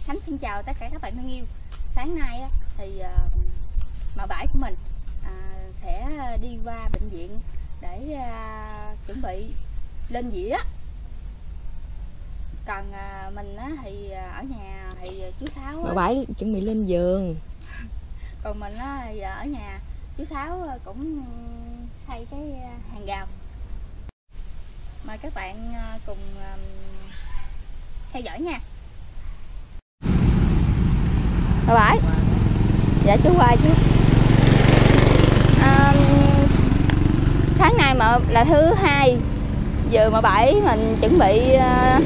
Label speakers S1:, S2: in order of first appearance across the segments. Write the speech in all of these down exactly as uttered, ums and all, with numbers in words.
S1: Khánh xin chào tất cả các bạn thân yêu. Sáng nay á, thì uh, mợ bãi của mình uh, sẽ đi qua bệnh viện để uh, chuẩn bị lên dĩa. Còn uh, mình á, thì ở nhà thì chú Sáu
S2: mợ bãi chuẩn bị lên giường.
S1: Còn mình á, thì ở nhà chú Sáu cũng xây cái hàng rào. Mời các bạn cùng uh, theo dõi nha. Mợ bãi. Dạ chú qua chứ. À, sáng nay mà là thứ hai, giờ mợ bãi mình chuẩn bị uh,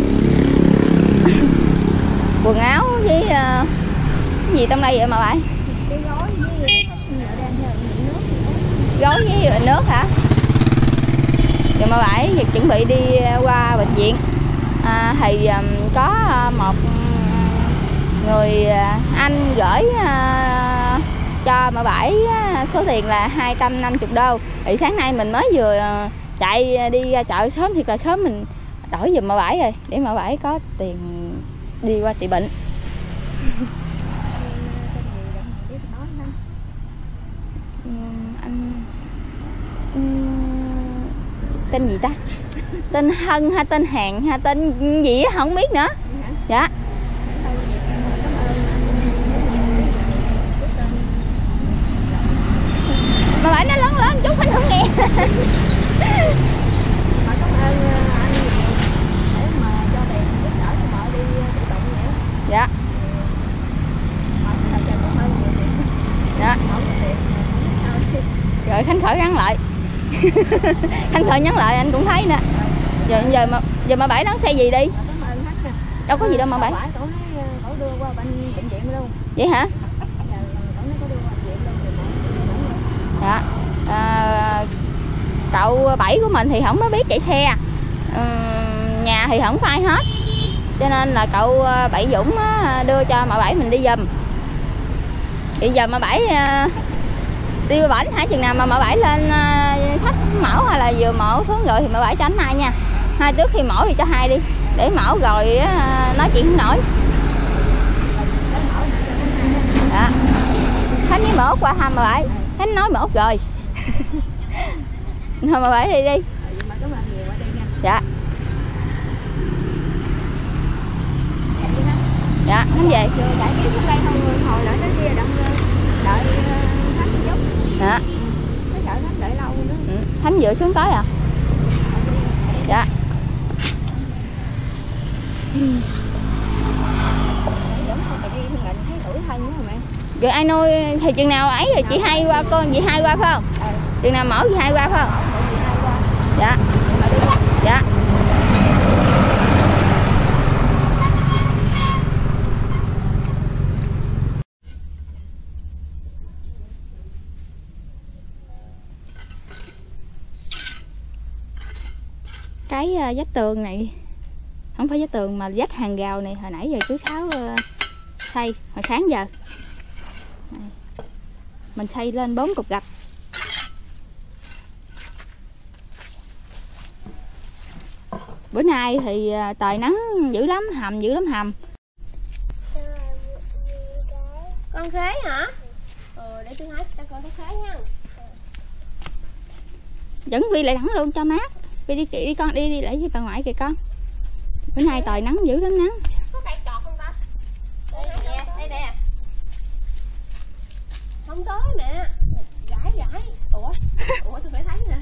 S1: quần áo với uh, cái gì trong đây vậy mợ bãi?
S2: Cái gói với nước.
S1: Gói với nước hả? Giờ mợ bãi việc chuẩn bị đi qua bệnh viện. À, thì um, có một người anh gửi uh, cho mợ bãi uh, số tiền là hai trăm năm mươi đô. Thì sáng nay mình mới vừa uh, chạy đi ra chợ sớm, thiệt là sớm, mình đổi giùm mợ bãi rồi để mợ bãi có tiền đi qua trị bệnh. Anh tên gì ta? Tên Hân hay tên Hàn hay tên gì á không biết nữa. Dạ. Mà bãi nó lớn lớn chút anh không nghe.
S2: Mà cảm ơn anh để mà cho tiền giúp đỡ cho mợ đi chữa bệnh vậy.
S1: Dạ. Dạ. Rồi Khánh Khởi gắn lại. Khánh Khởi nhắn lại anh cũng thấy nè. Giờ giờ mà giờ mà bãi đón xe gì đi? Đâu có gì đâu mà bãi.
S2: Cậu đưa qua bệnh bệnh viện luôn.
S1: Vậy hả? Dạ. À, cậu Bảy của mình thì không có biết chạy xe. Ừ, nhà thì không có ai hết. Cho nên là cậu Bảy Dũng đưa cho mợ Bảy mình đi giùm. Bây giờ mợ Bảy đi qua bển hả? Chừng nào mà mợ Bảy lên sắp mổ hay là vừa mổ xuống rồi thì mợ Bảy cho anh hai nha. Hai trước khi mổ thì cho hai đi. Để mổ rồi nói chuyện không nổi. Dạ. Khánh với mổ qua thăm mợ Bảy. Khánh nói mổ rồi. Thôi mợ Bảy đi đi. Dạ. Dạ, Khánh về. Dạ. Ừ, Khánh vừa xuống tới à? Dạ. Rồi ai nuôi thì chừng nào ấy thì chị hai qua, con chị hai qua phải không? Chừng nào mổ chị hai qua phải không? Dạ. Dạ. Cái uh, vách tường này không phải vách tường mà vách hàng rào này hồi nãy giờ chú Sáu uh, xây hồi sáng giờ. Này. Mình xây lên bốn cục gạch. Bữa nay thì uh, trời nắng dữ lắm, hầm dữ lắm hầm.
S3: Con khế hả? Ờ, để tôi hái cho con cái khế nha.
S1: Dẫn Vi lại đẳng luôn cho mát. Vi đi, đi con đi đi lại với bà ngoại kìa con. Bữa nay trời nắng dữ lắm nắng.
S3: Có cây trọt không ta? Đây nè, đây nè. Không tới mẹ. Gãi gãi. Ủa? Ủa tôi phải thấy nè.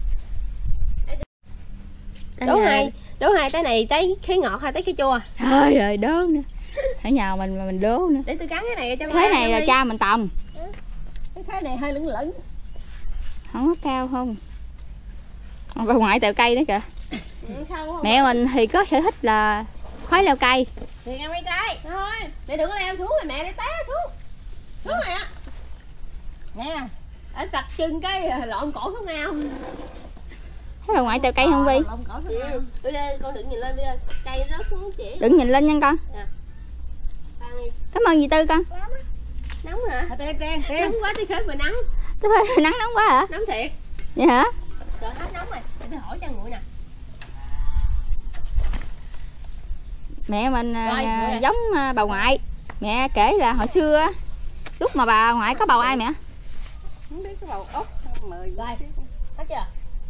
S3: Đố hai, đố hai trái này trái khế ngọt hay trái khế chua?
S1: Trời ơi đố nữa. Ở nhà mình mà mình đố nữa.
S3: Để tôi cắn cái này cho
S1: Thế này là cha mình tầm.
S3: Cái khế này hơi lửng lửng.
S1: Không có cao không? Bà ngoại tẹo cây đó kìa.
S3: Ừ,
S1: mẹ mình thì có sở thích là khoái leo cây.
S3: Thì ăn mấy trái thôi. Mẹ đừng có leo xuống rồi mẹ để té xuống. Xuống rồi ạ. Nè. Ở tập chân cái lộn cổ xuống ao.
S1: Thấy bà ngoại tẹo cây không Vi?
S3: Ừ. Tôi đây, con đừng nhìn lên đi, cây rớt xuống chỉ.
S1: Đừng nhìn lên nha con.
S3: À.
S1: Cảm ơn dì Tư con.
S3: Nóng hả? Tên, tên, tên. Nóng quá tôi khơi mà nắng.
S1: Tôi nắng nóng quá hả?
S3: Nóng thiệt.
S1: Vậy hả?
S3: Trời hết nóng rồi. Để tôi hỏi cho nguội nè.
S1: Mẹ mình à,
S3: Rồi,
S1: giống à, bà ngoại. Mẹ kể là hồi xưa á, lúc mà bà ngoại có bầu ai mẹ?
S2: Không biết cái bầu ốc mười
S3: Rồi. Hết chưa?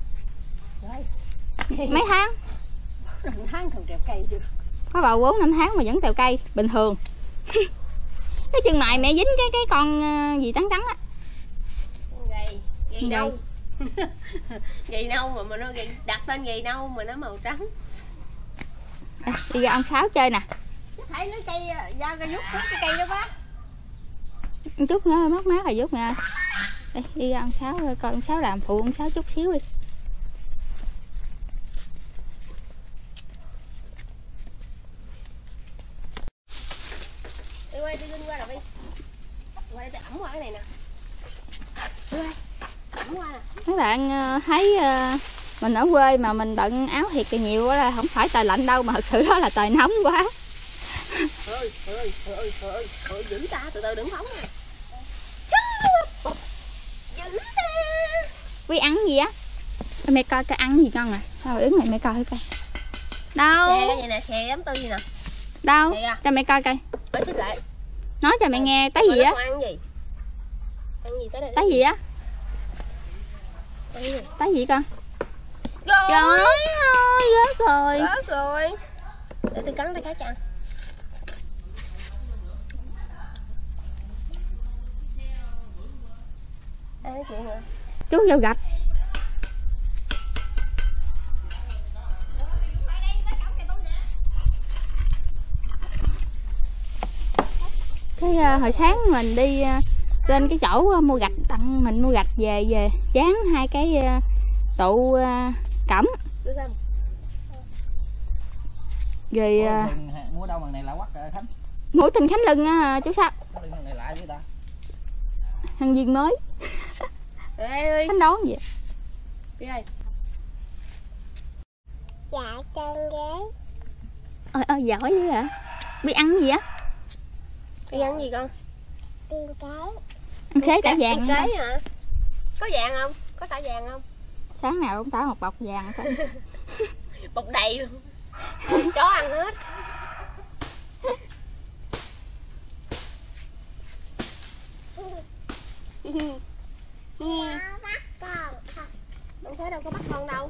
S3: Rồi.
S1: Mấy tháng?
S2: tháng thường trèo cây chưa?
S1: Có bầu bốn năm tháng mà vẫn tèo cây bình thường. Cái chân mày mẹ dính cái cái con à, gì trắng trắng á.
S3: Gầy, gầy
S1: Gầy.
S3: nâu. Gầy nâu mà mà nó gầy, đặt tên gầy nâu mà nó màu trắng.
S1: À, đi ra ông Sáu chơi nè.
S2: Thấy lấy cây dao cây vuốt cái cây đó bác.
S1: Chút nữa mát mát rồi vuốt mẹ ơi. Đây, đi ra ông Sáu coi ông Sáu làm phụ ông Sáu chút xíu đi.
S3: Đi quay đi Linh qua rồi đi. Quay để ẩm qua cái này nè. Đi quay. Ẩm qua nè.
S1: Mấy bạn ờ, thấy ờ, mình ở quê mà mình bận áo thiệt là nhiều quá là không phải trời lạnh đâu mà thật sự đó là trời nóng quá.
S3: Ơi, ơi, ơi, ơi, ơi, dữ ta, từ từ đừng phóng nè. Dữ ta.
S1: Vi ăn gì á? Mẹ coi cái ăn gì con à? Sao đứng này mẹ coi thử coi. Đâu?
S3: Xè cái gì nè, xè giấm tư gì nè.
S1: Đâu?
S3: Xè ra.
S1: Cho mẹ coi coi.
S3: Phải xích lại.
S1: Nói cho mẹ nghe tới gì
S3: Nó
S1: á?
S3: còn ăn gì? Ăn gì tới đây?
S1: Tới gì á?
S3: Ăn gì?
S1: Tới gì con?
S3: Rồi.
S1: Trời ơi, rớt rồi.
S3: Rớt rồi. Để tôi cắn tay cái cho ăn. Ai nói chuyện hả?
S1: Chú vô gạch. Cái uh, hồi sáng mình đi uh, lên cái chỗ uh, mua gạch, tặng mình mua gạch về về dán hai cái uh, tụ uh, cẩm.
S3: Đưa ra.
S1: Rồi uh,
S4: mua đâu mà này lạ quắc rồi Khánh.
S1: mũi tình Khánh Lưng á chú Sáu.
S4: Cái lưng này lạ dữ ta.
S1: Thằng viên mới.
S3: Ê ơi.
S1: Khánh đón gì?
S3: Đi ơi.
S2: Dạ con ghế.
S1: Ôi ôi giỏi dữ hả? Biết ăn gì á?
S3: Đi ăn gì con?
S2: Tiên cái.
S1: Ăn khế tả vàng
S3: Ăn cái hả? Có vàng không? Có tả vàng không?
S1: Sáng nào cũng tả một bọc vàng thôi.
S3: Bọc đầy luôn. Chó ăn hết.
S2: Bắt con.
S3: Không thấy đâu có bắt con đâu.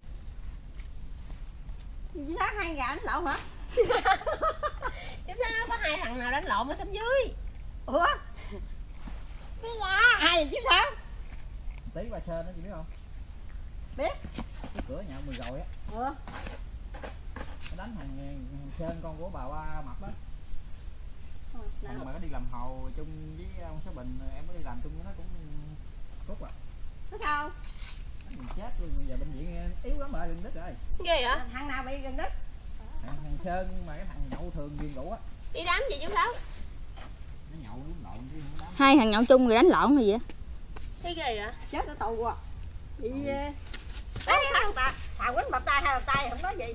S2: Chứ sáng hai gà đánh lộn hả?
S3: Chứ sao có hai thằng nào đánh lộn ở xóm dưới?
S2: Ủa? Cái dạ. Ai vậy chứ sao?
S4: Tí bà Sơn đó chị biết không?
S2: Biết.
S4: Cái cửa nhà mười rồi á.
S2: Ủa?
S4: Nó đánh thằng, thằng Sơn con của bà ba Mập á. Thằng mà nó đi làm hồ chung với ông Sáu Bình, em có đi làm chung với nó cũng cút à.
S2: Nó sao?
S4: Mình chết luôn, bây giờ bệnh viện yếu lắm rồi, gần đứt rồi.
S3: Ghê vậy?
S2: Thằng nào bị gần đứt?
S4: Thằng, thằng Sơn mà cái thằng nhậu thường ghiền rượu á.
S3: Đi đám gì chú Sáu?
S4: Nó nhậu đúng lộn chứ không đám.
S1: Hai thằng nhậu chung rồi đánh lộn rồi vậy?
S3: Thấy ghê vậy?
S2: Chết ở tù à. Bị
S3: Ừ.
S2: Đấy, thằng ta, thằng quýnh bập tay hai bập tay không nói gì.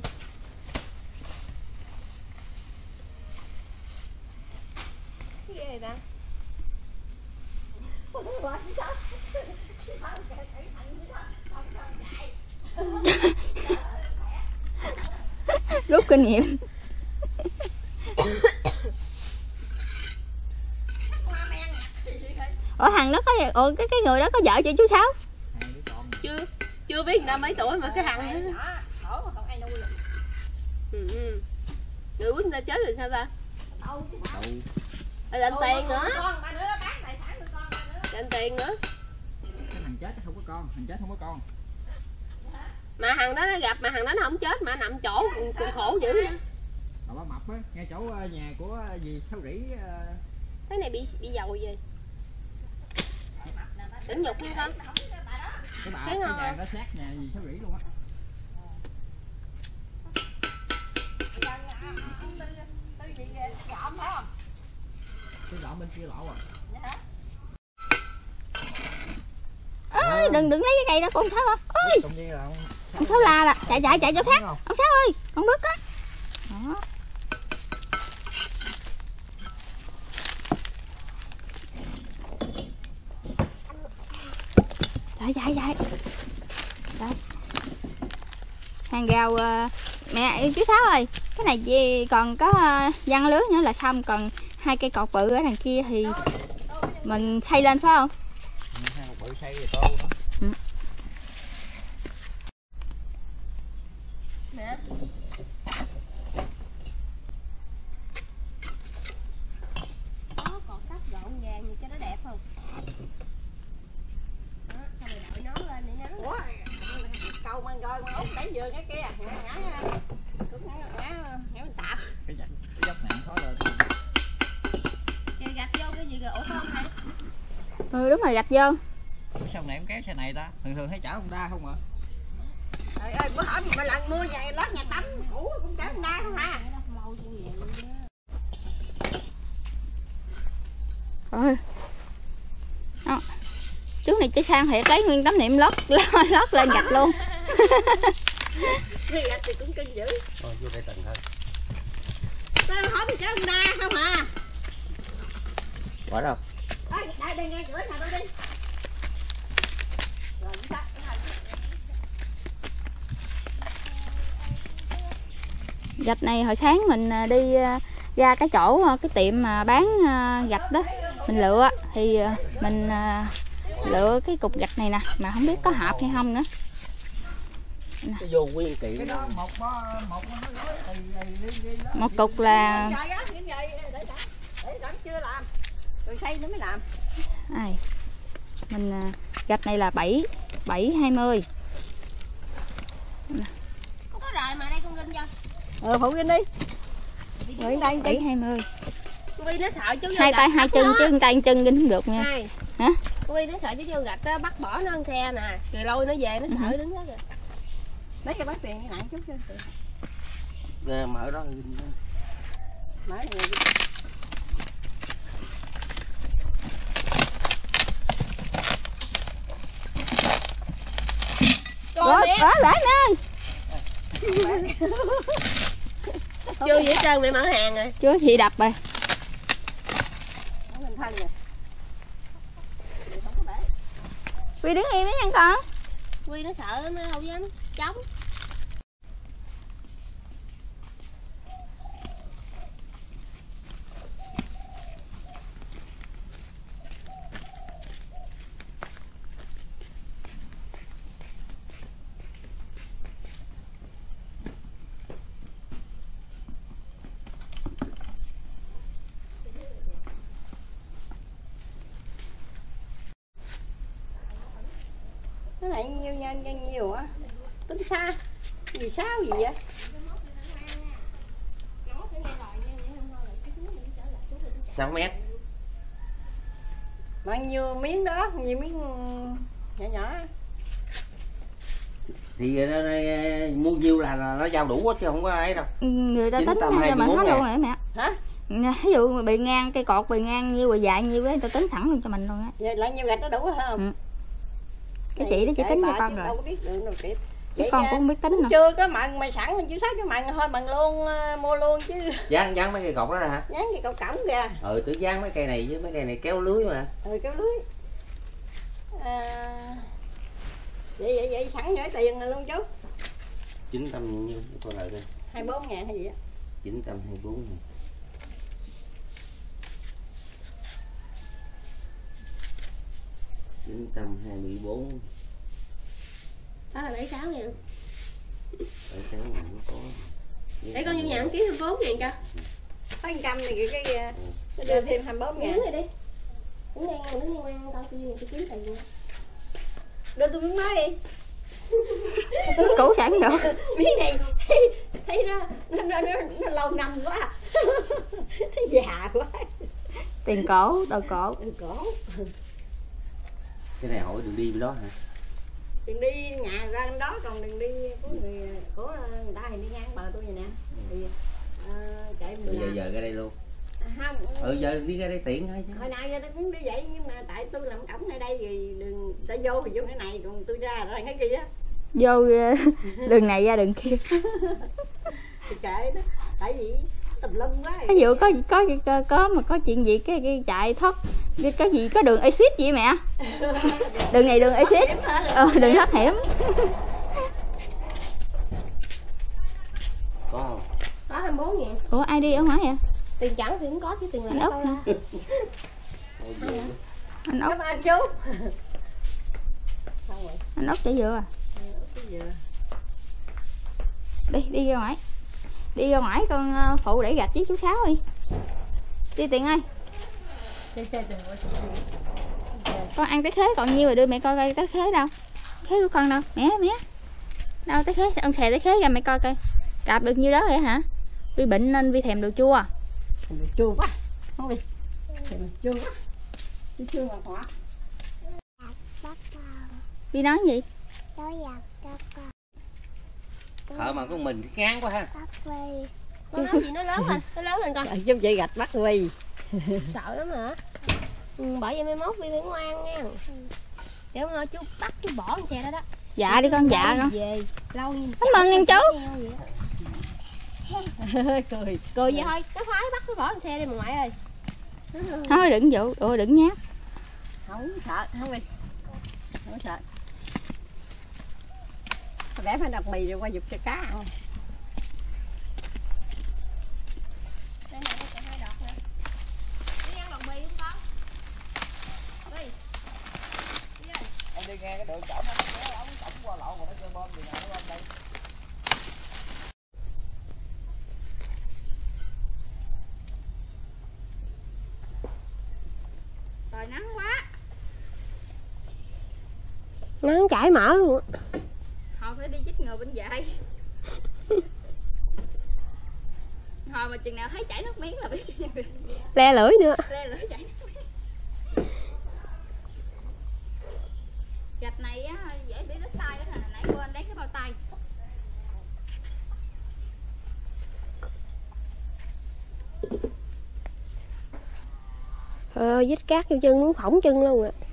S3: Thấy ghê vậy ta?
S1: Rút kinh nghiệm. Ủa thằng đó có ủa cái cái người đó có vợ chưa chú Sáu?
S4: Hai đứa con.
S3: Chưa chưa biết người ta mấy tuổi mà cái thằng
S2: Nhỏ,
S3: đó.
S2: khổ mà không ai nuôi được.
S3: Ừ ừ. Người quýnh người ta chết rồi sao ta?
S2: Tù chứ sao?
S4: Đậu.
S3: Phải lên tiền nữa.
S2: Con ba đứa bán tài sản của con ba đứa.
S3: Lên tiền nữa.
S4: Cái thằng chết không có con, thằng chết không có con.
S3: Mà thằng đó nó gặp mà thằng đó nó không chết mà nằm chỗ còn khổ dữ nữa.
S4: Bà ba Mập á, ngay chỗ uh, nhà của uh, dì Sáu Rỉ. Uh,
S3: Cái này bị bị dầu gì? Tỉnh nhục không con?
S4: cái bà
S3: Thấy
S4: cái
S3: ngon
S4: nhà
S3: không?
S4: đó sát nhà dì Sáu Rỉ luôn á. Cái lọ bên kia lọ à.
S1: Ơi đừng đừng lấy cái cây đó của ông Sáu con. Ơi
S4: Trong kia là
S1: ông Sáu la là chạy chạy chạy chỗ khác.
S4: không?
S1: Ông Sáu ơi con bước á. Đó. Chạy chạy chạy. Đây. Hàng rào uh, mẹ chú Sáu ơi Cái này chỉ còn có giăng lưới nữa là xong, còn hai cây cột bự ở đằng kia thì mình xây lên phải không?
S4: Hai cột bự xây rồi tô nữa.
S1: Ừ.
S3: Nè. Đó, còn cắt gọn vàng cho nó đẹp không? Đó, xong rồi đội nón lên để nắng. Ủa, câu mang roi con út đẩy vừa cái kia, ngã ngã cũng ngã ngã ngã mình tạp.
S4: Cái dốc, cái dốc nặng khó lên.
S3: Kìa gạch vô cái gì kìa, ủa không hay?
S1: Ừ đúng rồi, gạch vô.
S4: Sao này em kéo xe này ta? Thường thường thấy chở Honda không ạ?
S3: Trời ơi, bữa hôm mà lần mua nhà lót nhà tắm cũ cũng chở Honda không à.
S1: Rồi. Đó. Chú này chơi sang thiệt, lấy nguyên tấm niệm lót lót lên gạch luôn.
S3: Gạch thì cũng kinh dữ.
S4: Thôi vô đây từng thôi.
S3: Tao hỏi mình chở Honda không à?
S4: Quả đâu?
S3: Đây, đây, đây ngay cửa nào đâu đi. Rồi, ta,
S1: Gạch này hồi sáng mình đi ra cái chỗ cái tiệm mà bán gạch đó, mình lựa thì mình lựa cái cục gạch này nè, mà không biết có hợp hay không nữa.
S4: Cái vô nguyên kiện. Cái đó một một
S1: một cục là
S3: để đặng chưa làm. Rồi xây nó mới làm.
S1: ai mình gạch này là bảy bảy hai mươi.
S3: Không có rồi mà đây con ginh cho.
S2: Ờ phụ ginh đi. Rồi đây
S1: bảy hai mươi.
S3: Vì nó sợ chú vô
S1: Hai tay hai chân chứ tay chân ginh không được nha.
S3: Hai.
S1: Hả?
S3: Vì nó sợ chú vô gạch á, bắt bỏ nó ăn xe nè, rồi lôi nó về nó sợ ừ. Đứng đó kìa.
S2: Lấy cái bát tiền cái nặng chút chứ.
S4: Nè, mở đó.
S2: Mở này.
S1: Rồi, bỏ bể nè.
S3: Chưa vậy trơn mẹ mở hàng rồi.
S1: Chưa chị đập rồi.
S2: Mình thân rồi.
S1: Quy đứng im đó nha con.
S3: Quy nó sợ nó không dám chống.
S2: Cái này nhiều nhân nhân nhiều á. Tính xa. Gì sao gì vậy?
S4: sáu mét.
S2: Bao nhiêu miếng đó, nhiều miếng nhỏ nhỏ.
S4: Thì nó, nó, mua nhiêu là, là nó giao đủ hết chứ không có ấy đâu.
S1: Người ta tính cho mình hết luôn rồi mẹ.
S2: Hả?
S1: Ví dụ bị ngang cây cột bị ngang nhiêu rồi dài nhiêu ấy, người ta tính sẵn luôn cho mình luôn á.
S2: Vậy lại nhiêu gạch nó đủ hả không? Ừ.
S1: Cái chị đó chị tính cho con rồi.
S2: Đâu có biết được đâu kịp.
S1: Chứ con cũng không biết tính nữa.
S2: Chưa có mận mà sẵn mình chưa xác cái mận thôi mận luôn mua luôn chứ.
S4: Dán dán mấy cây cột đó ra hả?
S2: Dán cái cột cổng kìa.
S4: Ừ tự dán mấy cây này với mấy cây này kéo lưới mà.
S2: Ừ kéo lưới. À, vậy vậy vậy sẵn gửi tiền rồi luôn chú.
S4: chín trăm nhiêu coi lại coi.
S2: hai mươi bốn ngàn hay gì á?
S4: chín trăm hai mươi bốn ngàn. chín trăm hai mươi bốn.
S3: Đó là bảy mươi sáu ngàn.
S4: bảy mươi sáu ngàn nó có.
S3: Để con vô nhà không kiếm hai mươi bốn ngàn cho.
S2: Tám trăm này cái cái nó đưa thêm hai mươi bốn ngàn.
S3: Đứng rồi đi. Đứng đây, đứng đi ngoan coi tôi tôi kiếm tiền luôn.
S2: Đưa tôi miếng mới đi.
S1: Cũ sẵn được.
S2: Miếng này thấy, thấy nó, nó, nó, nó, nó lâu năm quá. Nó già quá.
S1: Tiền cổ, đồ cổ.
S2: Tiền cổ.
S4: Cái này hỏi đường đi bên đó hả?
S2: Đừng đi nhà ra bên đó, còn đừng đi của người, của người ta thì đi ngang bờ tôi vậy nè. Thì uh, chạy
S4: bây giờ giờ ra đây luôn.
S2: À, không.
S4: Ừ giờ đi ra đây tiện thôi chứ.
S2: Hồi nào giờ tôi cũng đi vậy nhưng mà tại tôi làm cổng ở đây thì đường ta vô thì vô cái này còn tôi ra ra cái kia á.
S1: Vô đường này ra đường kia.
S2: Thì kệ đó. Tại vì tùm lum quá.
S1: Ví dụ có có có có mà có chuyện gì cái, cái chạy thoát có gì có đường exit gì mẹ. Đường này đường exit. Ờ đường thoát hiểm.
S4: Có không?
S3: Có hai mươi bốn ngàn.
S1: Ủa ai đi ở ngoài vậy?
S3: Tiền chẳng thì cũng có chứ tiền lẻ
S1: Anh Út
S3: đâu ra.
S1: Anh Út,
S2: Cảm ơn chú.
S1: anh Út chạy dừa à? Đi, đi ra ngoài. Đi ra ngoài con ờ, phụ để gạch với chú Sáu đi. Đi Tiền ơi. Con ăn cái khế còn nhiêu rồi đưa mẹ coi coi cái khế đâu. Khế của con đâu? Mẹ mẹ. Đâu cái khế, ông xè cái khế ra mẹ coi coi. Cạp được nhiêu đó vậy hả? Vi bệnh nên Vi thèm đồ chua.
S2: Thèm đồ chua quá. Không đi. Thèm đồ chua quá. Chú chua mà hỏa.
S1: Vi nói gì?
S5: Thợ mà con mình ngán quá ha.
S3: Con nói gì nó lớn lên, nó lớn lên con.
S2: Trời, chú chị gạch bắt Vi.
S3: Sợ lắm hả? Ừ, bởi vậy mai mốt Vi phải ngoan nha. Để mà chú bắt chú bỏ con xe đó đó.
S1: Dạ đi con, dạ con.
S3: Về lâu như
S1: Cảm ơn anh chú.
S2: Cười.
S3: Cười vậy thôi, nó khoái bắt nó bỏ con xe đi mà ngoại ơi.
S1: Thôi đừng vụ, ủa đừng nhát.
S2: Không sợ, không đi. Không sợ. Để phải đặt mì rồi qua giục cho cá ăn.
S3: Đây nè, nó còn hai đọt nè. Đi ăn lòng mì không con? Đi. Đi ơi.
S4: Em đi nghe cái đường chọn nó kéo ống tổng qua lộ mà nó chơi bom gì nào nó bom đây.
S1: Trời nắng quá.
S3: Nắng chảy mỡ luôn.
S1: Hồi phải đi chích ngừa bệnh dại. Hồi mà chừng nào thấy chảy nước miếng là biết.
S3: Le lưỡi nữa.
S1: Le lưỡi chảy nước miếng. Gạch này á dễ bị đứt tay đó nè, nãy quên lấy cái bao tay.
S3: Ờ, dít cát vô chân muốn phỏng chân luôn ạ.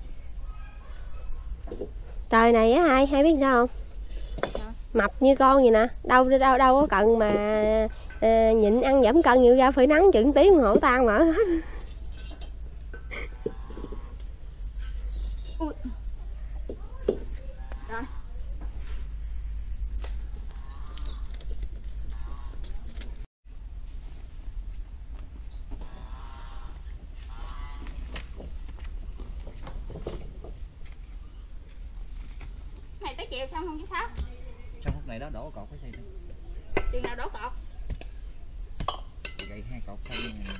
S3: Trời này á hai, hai biết sao không? Mập như con vậy nè, đâu đâu đâu có cần mà à, nhịn ăn giảm cân nhiều ra phải nắng chừng tiếng hổ tan mở hết.
S1: Ui. Rồi. Này tới chiều xong không chứ sao?
S4: Trong phút này đó đổ cột cái gì đó.
S1: Chừng nào đổ cột?
S4: Gậy hai cột xong rồi.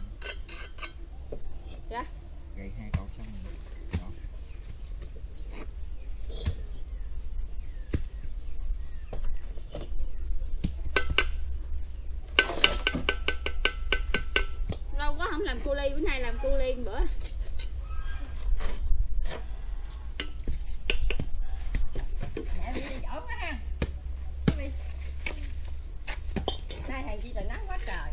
S1: Dạ.
S4: Gậy hai cột xong rồi. Đó.
S1: Lâu quá không làm cu ly, bữa nay làm cu ly một bữa.
S2: Mẹ đi đi giỏi quá ha. Đi. Nay thầy chỉ trời nắng quá trời.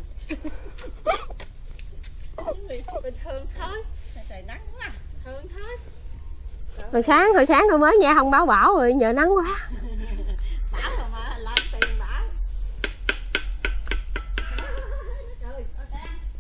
S1: Bình thường thôi.
S2: Trời nắng quá.
S1: Thường thôi.
S3: Hồi sáng hồi sáng tôi mới nghe không báo bão rồi giờ nắng quá.
S2: Bảo rồi mà làm tiền bảo.
S1: Rồi, ok.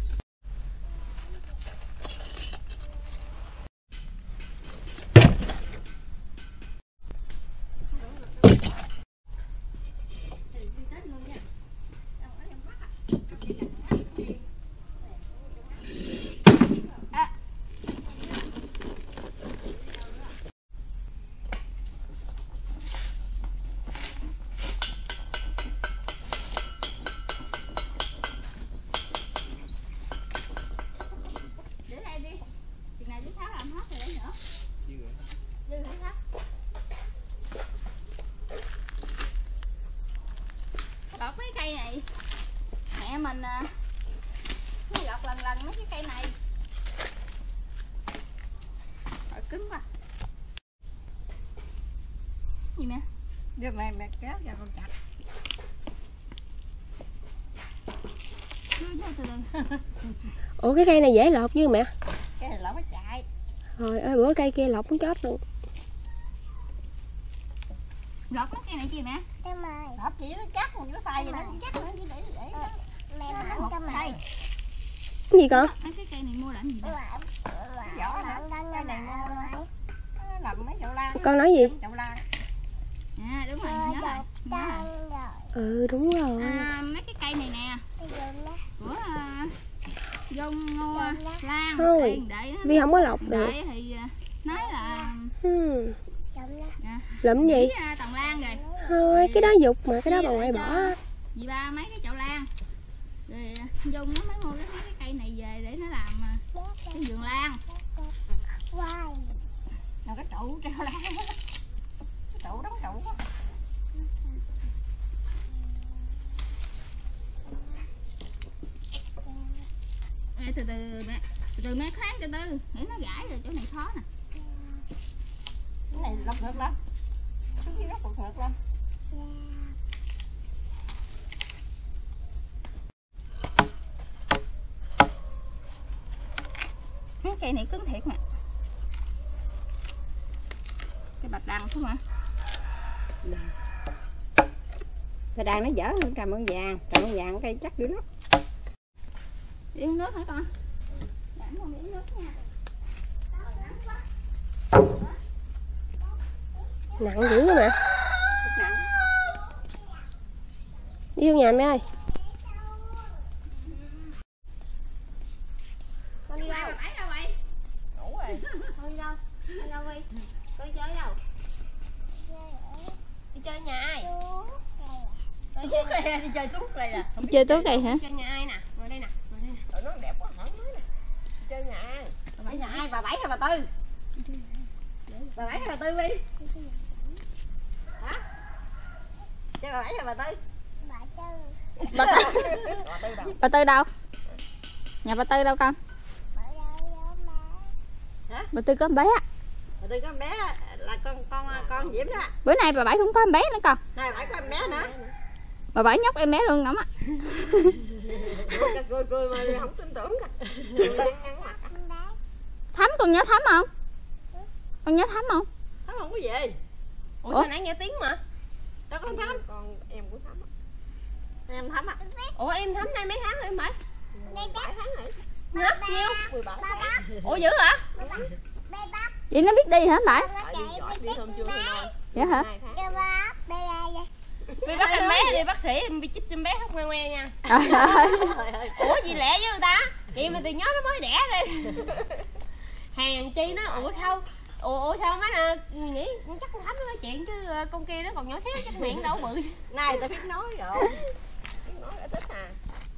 S1: Để đây đi. Chừng nào chú Sáu làm hết rồi để nữa.
S4: Chứ rồi.
S1: Dư hả Sáu? Gọt mấy cây này. Mẹ mình à, nó gọt lần lần mấy cái cây này. Rồi cứng quá. Gì mẹ?
S2: Đưa mẹ mẹ kéo cho con chặt.
S1: Cứ thôi từ từ.
S3: Ủa cái cây này dễ lột chứ mẹ.
S2: Cái này lỡ nó chạy.
S3: Trời ơi bữa cây kia lột muốn chết luôn.
S1: Gọt mấy cây này chi mẹ?
S2: Lỡ chỉ nó chắc mà nó sai vậy nó chắc nữa chứ để để nó. Mẹ một cây.
S3: Cái gì con?
S1: Mấy cái cây này mua làm gì vậy?
S2: Vỏ hả? Cái này mua nó làm mấy chậu lan.
S3: Con nói gì?
S2: Chậu lan.
S1: À đúng rồi, nhớ rồi. Nhớ rồi.
S3: Ừ đúng rồi.
S1: À, mấy cái cây này nè của Dung Ngô Lan.
S3: Thôi, Vi không có lọc được.
S1: Đợi thì nói là
S3: Hmm. Lụm gì?
S1: Tòng Lan rồi.
S3: Thôi, cái đó dục mà, cái đó bà ngoại bỏ.
S1: Dì ba mấy cái chậu lan. Rồi Dung nó mới mua cái mấy cái cây này về để nó làm cái vườn lan.
S2: Nào cái trụ treo lan. Cái trụ đóng trụ quá.
S1: Ê, từ từ mẹ, từ từ mẹ khoan từ từ, để nó gãy rồi, chỗ này khó nè.
S2: Cái này lọc ngược lắm. Xuống dưới góc ngược lắm.
S1: Cái cây này cứng thiệt nè. Cái bạch đằng không hả?
S2: Cái đàn nó dở hơn tràm ơn vàng, tràm ơn vàng cây chắc dữ lắm.
S1: Đi uống nước hả con? Giảm con đi uống nước nha.
S3: Nặng dữ mà.
S2: Nặng.
S3: Đi vô nhà mẹ ơi.
S1: Con đi đâu? Ấy đâu vậy?
S2: Ngủ rồi.
S3: Con đi đâu? Con đi đâu đi? Con đi chơi đâu? Đi chơi nhà ai?
S2: Đi chơi này, đi chơi tuốt này nè.
S1: Đi chơi tuốt này hả?
S3: Đi chơi nhà ai nè? Ngồi đây nè, ngồi đây nè.
S2: Trời, nó đẹp quá, hả nói nè. Đi chơi nhà ai? Bà Bảy nhà ai? Bà Bảy hay bà Tư? Bà Bảy hay bà Tư đi? Hả? Chơi bà Bảy hay bà Tư?
S1: Bà Tư. Bà Tư đâu? Nhà bà Tư đâu con?
S2: Hả?
S1: Bà Tư có con bé á.
S2: Bà Tư có con bé là con con con Diễm đó.
S1: Bữa nay bà Bảy cũng có con bé nữa con.
S2: Này Bảy có con bé nữa.
S1: Bà Bảy nhóc em bé luôn lắm á.
S2: Cười cười mà không tin tưởng kìa.
S1: Thắm con nhớ Thắm không? Con nhớ Thắm không?
S2: Thắm không có gì.
S3: Ủa,
S1: Ủa?
S3: sao nãy nghe tiếng mà?
S2: Đó con Thắm. Con em của Thắm. Em Thắm à.
S3: Ủa em Thắm nay mấy tháng rồi em Bảy?
S2: bảy tháng rồi.
S3: Hả? Nhiêu?
S2: mười bảy tháng.
S3: Ủa dữ hả?
S1: Vậy nó biết đi hả Bảy?
S2: Tại đi giỏi đi thơm chưa thì nói.
S1: Dạ hả?
S2: hai tháng.
S3: Vì bắt em bé đi bác sĩ em bị chích em bé khóc ngoe ngoe nha.
S1: Trời ơi.
S2: Trời ơi.
S3: Ủa gì lẹ với người ta? Vậy mà tiền nhớ nó mới đẻ đi. Hàng chi nó ủa sao? Ủa, ủa sao má nè nghĩ chắc con Thắm nó nói chuyện chứ con kia nó còn nhỏ xíu chắc miệng đâu bự.
S2: Này ta biết nói rồi. Biết nói ở tích à.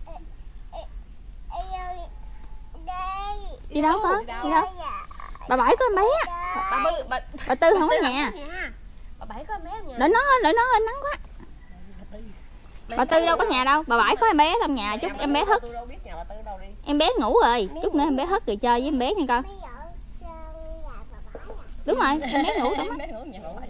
S1: Đi đâu con? Đi đâu? Bà Bảy có con bé á.
S3: Bà bự bà,
S1: Bà Tư không có nhà.
S3: Bà Bảy có em bé ở nhà.
S1: Đợi nó đợi nó lên nắng quá. Bà Tư đâu có nhà đâu. Bà Bảy có em bé trong nhà. Chút em bé thức.
S2: Tôi đâu biết nhà bà Tư đâu đi.
S1: Em bé ngủ rồi. Chút nữa em bé thức rồi chơi với em bé nha con. Đúng rồi, em bé ngủ trong đó.
S2: Em bé ngủ nhà bà ngoại.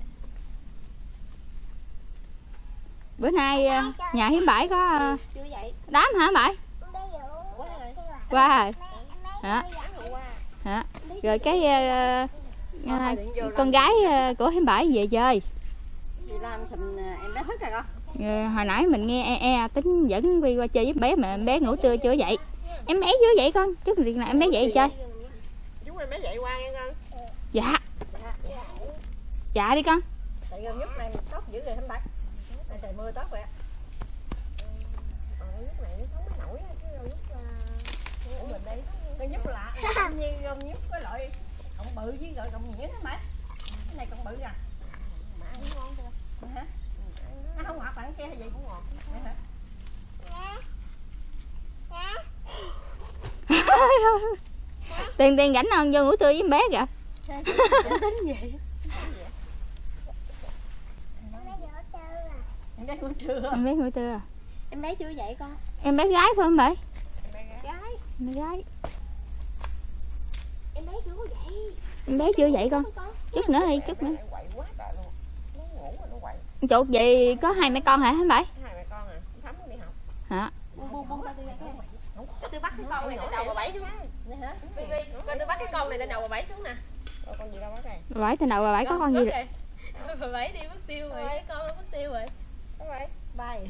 S1: Bữa nay ờ, nhà Hiếm Bảy có ờ,
S3: Chưa vậy.
S1: đám hả Bảy? Qua rồi. Hả? Hả? Rồi cái ờ, ờ, con gái ờ, của Hiếm Bảy về chơi.
S2: Đi làm sùm em bé thức rồi con.
S1: Rồi, hồi nãy mình nghe e e tính dẫn Vi qua chơi với em bé mà em bé ngủ trưa chưa dậy. Em bé chưa dậy con, chút liền là em bé dậy chơi.
S2: Chúng em bé dậy qua nghe con.
S1: Dạ. Dạ đi con.
S2: Tại gần nhất này tóc dữ rồi Hiếm Bảy. Tại trời mưa tóc vậy. Còn lúc này nó không có nổi chứ đâu lúc của mình đây. Nó giúp lạ. Như gom nhúc với loại cọng bự với gọi cọng nhuyễn Hiếm Bảy. Cái này cọng bự à. Mà ăn ngon chưa? Hả? Nó không ngọt bằng cái kia vậy cũng ngọt. Vậy hả?
S1: Tiền tiền rảnh hơn vô ngủ trưa với em bé kìa.
S3: Tính vậy.
S2: Em bé ngủ trưa.
S1: Em bé ngủ trưa.
S3: Em bé chưa dậy con?
S1: Em bé gái phải không Bảy?
S3: Gái.
S1: Em bé gái.
S3: Em bé chưa có dậy.
S1: Em bé chưa dậy con. Chút nữa đi, chút nữa.
S2: Quậy quá trời luôn. Nó ngủ mà nó quậy.
S1: Chuột gì có hai mẹ con hả hả Bảy?
S2: Hai mẹ con à, Thắm có đi học.
S1: Hả?
S3: Buông buông buông coi tôi coi tôi bắt cái con này từ đầu bà Bảy xuống.
S2: Hả?
S3: Vi Vi, coi tôi bắt cái con này từ đầu bà Bảy xuống nè.
S2: Rồi con gì đâu bắt đây?
S1: Bà Bảy từ đầu bà Bảy có con gì được.
S3: Bà Bảy đi mất tiêu rồi, cái con nó mất tiêu rồi.
S2: Có vậy? Bay.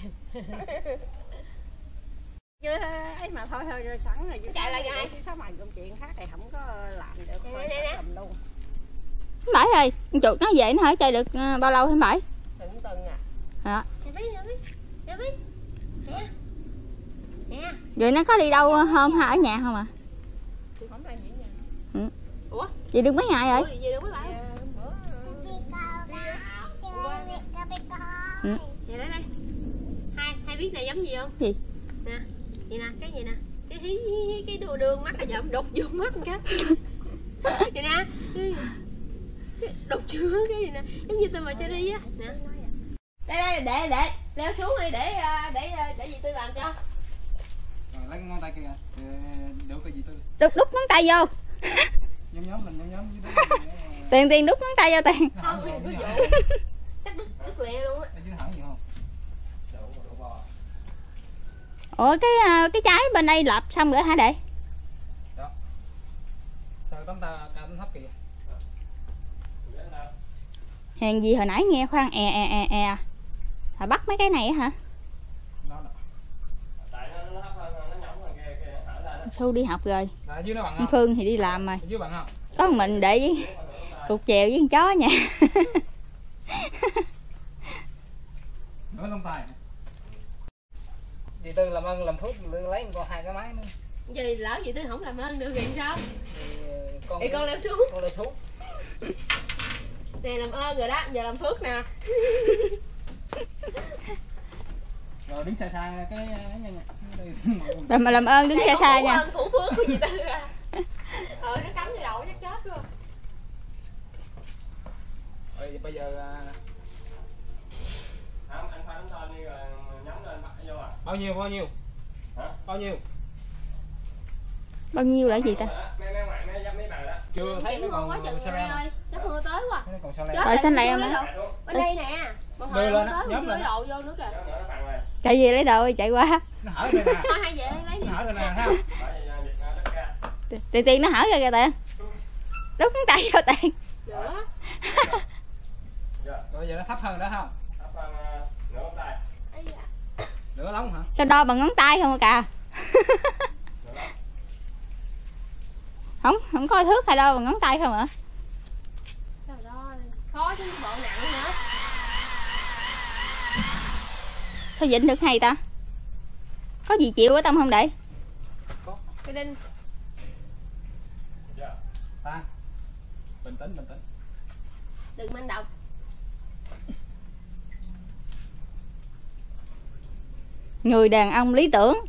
S2: Chưa ấy mà thôi thôi rồi sẵn rồi.
S3: Chạy lại kìa.
S2: Sao mày công chuyện khác thì không có làm được.
S3: Nè,
S2: Thôi
S3: nè, nè.
S2: cầm luôn.
S1: Bảy ơi, con chuột nó về nó hỏi chơi được ờ, bao lâu hả Bảy?
S2: Từng từng à.
S1: Hả?
S3: Nè biết, nè biết. Nè biết. Nè. Nè.
S1: Rồi nó có đi đâu hôm hay ở nhà không à?
S2: Thì không ai nghỉ nhà.
S1: Ừ.
S3: Ủa?
S1: Vậy được mấy ngày rồi?
S3: Ủa, gì được mấy bạn?
S1: Ừ.
S3: Vậy đây đây. Hai hai biết này giống gì không?
S1: Gì?
S3: Nè, vậy nè, cái gì nè. Cái hí hí hí cái đồ đường mắt là giọng đục vô mắt một cái. Vậy nè. Cái, cái đục chưa cái gì nè, giống như tôi mà cherry á. Nè. Đây đây để để leo xuống đi để để để gì Tư làm cho.
S4: Rồi lấy ngón tay kia để đổ cái gì Tư.
S1: Đút đút ngón tay vô.
S4: Nhóm nhóm mình nhóm nhóm với đó.
S1: Tiền tiền đút ngón tay vô tiền.
S3: Không, đừng có dụ. Chắc đứt đứt lẹ luôn á.
S4: Chứ hẳn gì không?
S1: Ủa cái cái trái bên đây lập xong rồi hả đệ?
S4: Đó. Sao tấm ta cao tấm thấp kìa.
S1: Hèn gì hồi nãy nghe khoan e e e e. Hả bắt mấy cái này á hả?
S4: Nó đó.
S5: Tại nó nó hấp hơn nó nhõng hơn kia kia nó thở ra đó.
S1: Su đi học rồi.
S4: Là dưới nó bằng
S1: Con
S4: không?
S1: Phương thì đi làm rồi.
S4: Dưới bằng không?
S1: Có một mình để với cục chèo với con chó nha.
S4: Nữa lông tài. Dì Tư làm ơn làm thuốc lấy con hai cái máy nữa.
S3: Vậy lỡ gì Tư không làm ơn được thì sao?
S4: Thì con
S3: Thì con leo xuống.
S4: con leo xuống.
S3: Nè làm ơn rồi đó, giờ làm phước nè.
S4: Rồi đứng xa xa cái nha nha.
S1: Làm mà làm ơn đứng xa xa nha.
S3: Ơn thủ phước của dì Tư à. Ờ nó cắm vô đầu chắc chết luôn.
S4: Rồi bây giờ
S5: Không, anh pha nắm tên đi rồi nhắm lên bắt vô à.
S4: bao nhiêu bao nhiêu?
S5: Hả?
S4: Bao nhiêu?
S1: Bao nhiêu là gì ta?
S5: Mấy mấy ngoại mấy mấy bằng đó.
S4: Chưa thấy
S3: Chuyển
S4: nó
S3: mưa
S4: còn
S3: quá chừng
S4: sao
S3: rồi
S4: leo.
S3: ơi. Chắc mưa tới quá.
S4: Nó còn sao
S3: Chết
S4: leo.
S1: Rồi xanh
S3: chưa
S1: leo
S3: lấy
S1: nữa.
S3: đồ. Bên đây nè. Một
S4: Đưa
S3: hồi
S4: lên
S3: mưa
S4: á,
S3: tới
S4: nhóm
S3: chưa
S4: lên
S3: lấy
S4: á.
S3: đồ vô nữa kìa.
S5: Nhớ nữa nó bằng rồi.
S1: Chạy gì lấy đồ chạy qua.
S4: Nó hở đây nè.
S3: Thôi hai về lấy đi.
S4: Nó hở đây nè thấy không?
S5: Bởi vì dịch đất ra.
S1: Tiền tiền nó hở ra kìa tiền. Đút ngón tay vô tiền.
S3: Nữa.
S4: Rồi giờ nó thấp hơn đó không?
S5: Thấp hơn nửa ngón tay.
S3: Ây da.
S4: Nửa lóng hả?
S1: Sao đo bằng ngón tay không à cà? Không, không coi thước hay đo bằng ngón tay không ạ?
S3: Trời ơi. Khó chứ bộ nặng nữa.
S1: Sao vịnh được hay ta? Có gì chịu ở tâm không đệ?
S3: Cái đinh.
S4: Ta. Bình tĩnh bình tĩnh.
S3: Đừng manh động.
S1: Người đàn ông lý tưởng.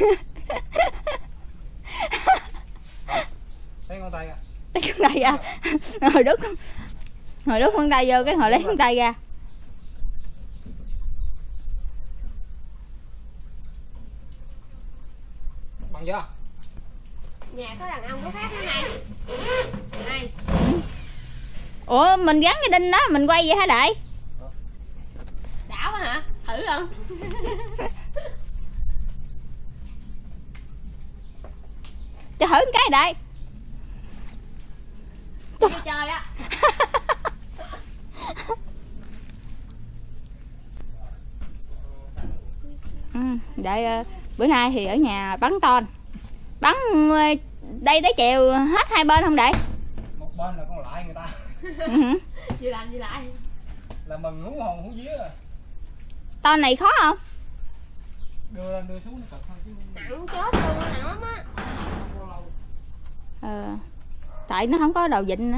S4: Lấy ngón tay ra.
S1: Lấy ngón tay ra. Hồi đút Hồi đút ngón tay vô cái hồi lấy ngón tay ra.
S4: Bằng chưa?
S3: Nhà có đàn ông có khác nữa này. Này.
S1: Ủa mình gắn cái đinh đó mình quay vậy hả đệ?
S3: Đảo quá hả? Thử không?
S1: Cho thử một cái đệ.
S3: Đi chơi á.
S1: Ừ, để uh, bữa nay thì ở nhà bắn ton. Bắn uh, đây tới chiều hết hai bên không đệ?
S4: Một bên là con lại người ta.
S1: Ừ.
S3: Vừa làm vừa lại.
S4: Là mừng hú hồn hú vía rồi.
S1: Ton này khó không?
S4: Đưa lên đưa xuống nó cực thôi chứ.
S3: Nặng chết luôn, nặng lắm á.
S4: Bao lâu.
S1: Ờ, tại nó không có đầu vịnh nữa.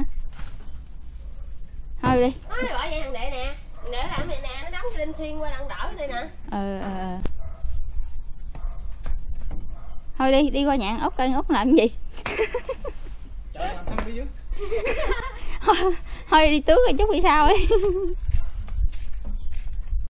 S1: Thôi đi.
S3: Nói bởi vậy thằng đệ nè. Thằng đệ làm này nè, nó đóng cái đinh xuyên qua đằng đỡ đây nè.
S1: Ờ ờ ờ. Thôi đi, đi qua nhà ăn Út coi Út làm cái gì.
S4: Trời làm thăm đi dưới.
S1: Thôi đi tước rồi chút đi sao ấy.